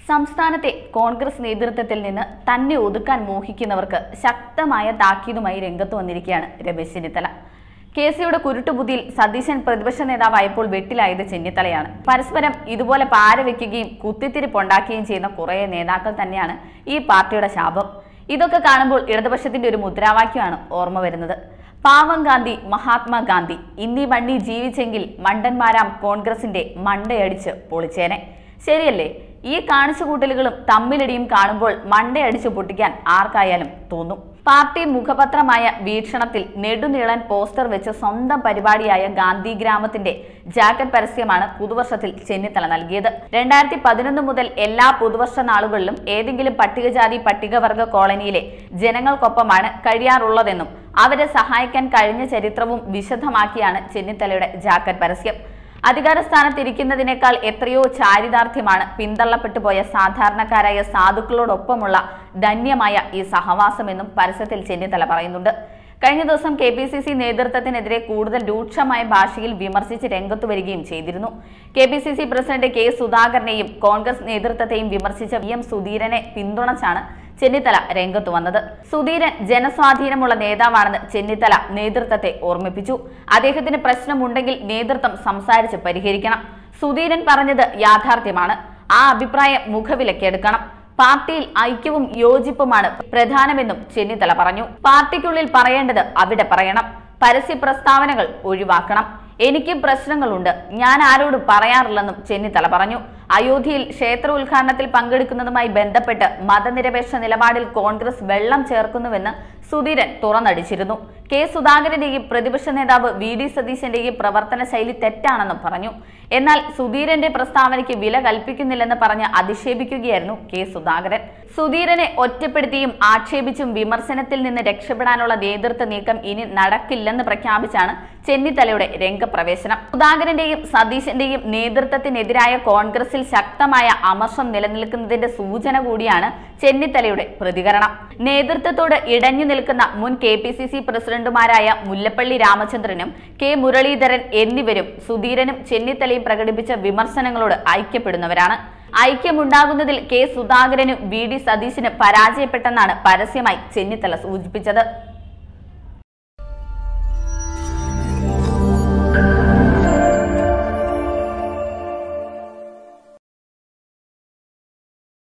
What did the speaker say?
സംസ്ഥാനത്തെ കോൺഗ്രസ് നേതൃത്വത്തിൽ നിന്ന് തന്നെ ഒതുക്കാൻ മോഹിക്കുന്നവർക്ക് ശക്തമായ താക്കീതുമായി രംഗത്ത് വന്നിരിക്കുകയാണ് രമേശ് ചെന്നിത്തല. കെ.സിയുടെ കുരുട്ടുബുദ്ധിയിൽ സതീശൻ പ്രതിപക്ഷ നേതാവായപ്പോൾ വെട്ടിലായത് ചെന്നിത്തലയാണ്. പരസ്പരം ഇതുപോലെ പാരവെക്കുകയും കുത്തിത്തിരിപ്പുണ്ടാക്കുകയും ചെയ്യുന്ന കുറേ നേതാക്കൾ തന്നെയാണ് ഈ പാർട്ടിയുടെ ശാപം. ഇതൊക്കെ കാണുമ്പോൾ ഇടതുപക്ഷത്തിന്റെ ഒരു മുദ്രാവാക്യമാണ് ഓർമ്മ വരുന്നത്. പാവം ഗാന്ധി, മഹാത്മാഗാന്ധി, ഇന്നീ വണ്ടി ജീവിച്ചെങ്കിൽ മണ്ടന്മാരാം കോൺഗ്രസിന്റെ മണ്ടയടിച്ച് പൊളിച്ചേനെ. ശരിയല്ലേ? ഈ കാണിച്ചുകൂട്ടലുകളും തമ്മിലടിയും കാണുമ്പോൾ മണ്ടയടിച്ചു പൊട്ടിക്കാൻ ആർക്കായാലും തോന്നും. പാർട്ടി മുഖപത്രമായ വീക്ഷണത്തിൽ നെടുനീളൻ പോസ്റ്റർ വെച്ച് സ്വന്തം പരിപാടിയായ ഗാന്ധി ഗ്രാമത്തിന്റെ ജാക്കറ്റ് പരസ്യമാണ് പുതുവർഷത്തിൽ ചെന്നിത്തല നൽകിയത്. 2011 മുതൽ എല്ലാ പുതുവർഷ നാളുകളിലും ഏതെങ്കിലും പട്ടികജാതി പട്ടികവർഗ കോളനിയിലെ ജനങ്ങൾക്കൊപ്പമാണ് കഴിയാറുള്ളതെന്നും അവരെ സഹായിക്കാൻ കഴിഞ്ഞ ചരിത്രവും വിശദമാക്കിയാണ് ചെന്നിത്തലയുടെ ജാക്കറ്റ് പരസ്യം. അധികാരസ്ഥാനത്തിരിക്കുന്നതിനേക്കാൾ എത്രയോ ചാരിതാർത്ഥ്യമാണ് പിന്തള്ളപ്പെട്ടു പോയ സാധാരണക്കാരായ സാധുക്കളോടൊപ്പമുള്ള ധന്യമായ ഈ സഹവാസമെന്നും പരസ്യത്തിൽ ചെന്നിത്തല പറയുന്നുണ്ട്. കഴിഞ്ഞ ദിവസം KPCC നേതൃത്വത്തിനെതിരെ കൂടുതൽ രൂക്ഷമായ ഭാഷയിൽ വിമർശിച്ച് രംഗത്തു വരികയും ചെയ്തിരുന്നു. KPCC president K. സുധാകരനെയും കോൺഗ്രസ് നേതൃത്വത്തെയും വിമർശിച്ച VM സുധീരനെ പിന്തുണച്ചാണ് ചെന്നിത്തല രംഗത്തു വന്നത്. സുധീരൻ ജനസ്വാധീനമുള്ള നേതാവാണെന്ന് ചെന്നിത്തല നേതൃത്വത്തെ ഓർമ്മിപ്പിച്ചു. അദ്ദേഹത്തിന് പ്രശ്നമുണ്ടെങ്കിൽ നേതൃത്വം സംസാരിച്ച് പരിഹരിക്കണം. സുധീരൻ പറഞ്ഞത് യാഥാർത്ഥ്യമാണ്. ആ അഭിപ്രായം മുഖവിലക്കെടുക്കണം. പാർട്ടിയിൽ ഐക്യവും യോജിപ്പുമാണ് പ്രധാനമെന്നും ചെന്നിത്തല പറഞ്ഞു. പാർട്ടിക്കുള്ളിൽ പറയേണ്ടത് അവിടെ പറയണം. പരസ്യ പ്രസ്താവനകൾ ഒഴിവാക്കണം. എനിക്കും പ്രശ്നങ്ങളുണ്ട്, ഞാൻ ആരോടും പറയാറില്ലെന്നും ചെന്നിത്തല പറഞ്ഞു. അയോധ്യയിൽ ക്ഷേത്ര ഉദ്ഘാടനത്തിൽ പങ്കെടുക്കുന്നതുമായി ബന്ധപ്പെട്ട് മതനിരപേക്ഷ നിലപാടിൽ കോൺഗ്രസ് വെള്ളം ചേർക്കുന്നുവെന്ന് സുധീരൻ തുറന്നടിച്ചിരുന്നു. K. സുധാകരന്റെയും പ്രതിപക്ഷ നേതാവ് VD സതീശന്റെയും പ്രവർത്തന ശൈലി തെറ്റാണെന്നും പറഞ്ഞു. എന്നാൽ സുധീരന്റെ പ്രസ്താവനയ്ക്ക് വില കൽപ്പിക്കുന്നില്ലെന്ന് പറഞ്ഞ് അധിക്ഷേപിക്കുകയായിരുന്നു K. സുധാകരൻ. സുധീരനെ ഒറ്റപ്പെടുത്തിയും ആക്ഷേപിച്ചും വിമർശനത്തിൽ നിന്ന് രക്ഷപ്പെടാനുള്ള നേതൃത്വ നീക്കം ഇനി നടക്കില്ലെന്ന് പ്രഖ്യാപിച്ചാണ് ചെന്നിത്തലയുടെ രംഗപ്രവേശനം. സുധാകരന്റെയും സതീശന്റെയും നേതൃത്വത്തിനെതിരായ കോൺഗ്രസിൽ ശക്തമായ അമർഷം നിലനിൽക്കുന്നതിന്റെ സൂചന കൂടിയാണ് ചെന്നിത്തലയുടെ പ്രതികരണം. നേതൃത്വത്തോട് ഇടഞ്ഞു നിൽക്കുന്ന മുൻ KPCC പ്രസിഡന്റുമാരായ മുല്ലപ്പള്ളി രാമചന്ദ്രനും K. മുരളീധരൻ എന്നിവരും സുധീരനും ചെന്നിത്തലയും പ്രകടിപ്പിച്ച വിമർശനങ്ങളോട് ഐക്യപ്പെടുന്നവരാണ്. ഐക്യമുണ്ടാകുന്നതിൽ K. സുധാകരനും VD സതീശനും പരാജയപ്പെട്ടെന്നാണ് പരസ്യമായി ചെന്നിത്തല സൂചിപ്പിച്ചത്.